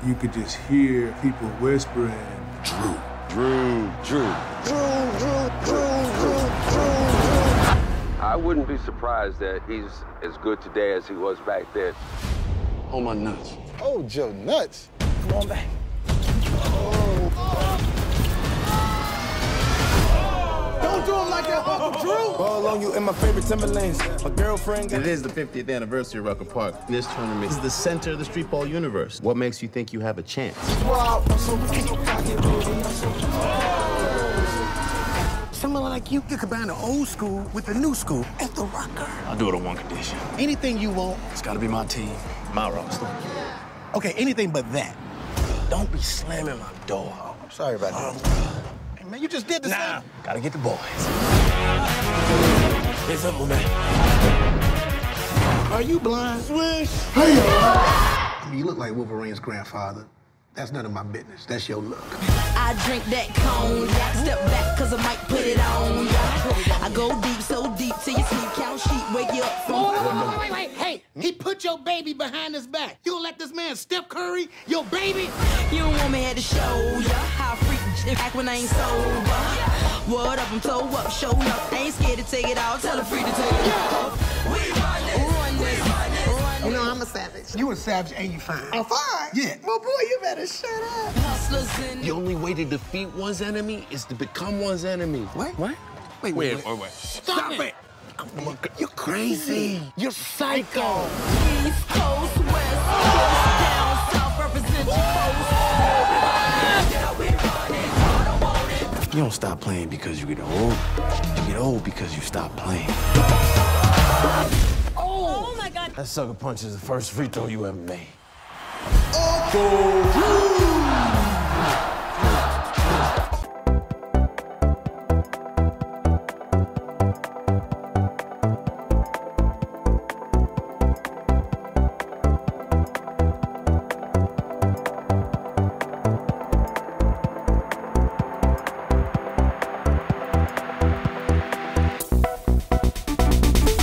you could just hear people whispering, Drew. I wouldn't be surprised that he's as good today as he was back then. Hold my nuts. Oh, Joe, nuts. Come on back. Don't do him like that, Uncle Drew. Ball on you in my favorite Timberlands. My girlfriend got... It is the 50th anniversary of Rucker Park. This tournament is the center of the street ball universe. What makes you think you have a chance? Someone like you can combine the old school with the new school at the Rucker. I'll do it on one condition. Anything you want. It's gotta be my team, my roster. Okay, anything but that. Don't be slamming my door. I'm sorry about that. Hey, man, you just did the same. Gotta get the boys. There's something, man. Are you blind? Swish. Hey, I mean, you look like Wolverine's grandfather. That's none of my business. That's your look. I drink that cognac, step back, cause I might put it on. I go deep, so deep, till you sleep, count sheep, wake you up from... Wait. Hey, he put your baby behind his back. You gonna let this man Steph Curry, your baby? You don't want me at the show, ya. How freak act when I ain't sober. What up, I'm toe up, show up. I ain't scared to take it all, tell her free to take it off. We run this. You know, I'm a savage. You a savage and you fine. I'm fine? Yeah. Well, boy, you better shut up. The only way to defeat one's enemy is to become one's enemy. What? Wait. Stop it. You're crazy. You're psycho. East Coast, West Coast, down south, represent your post. You don't stop playing because you get old. You get old because you stop playing. Oh my God. That sucker punch is the first free throw you ever made. Oh.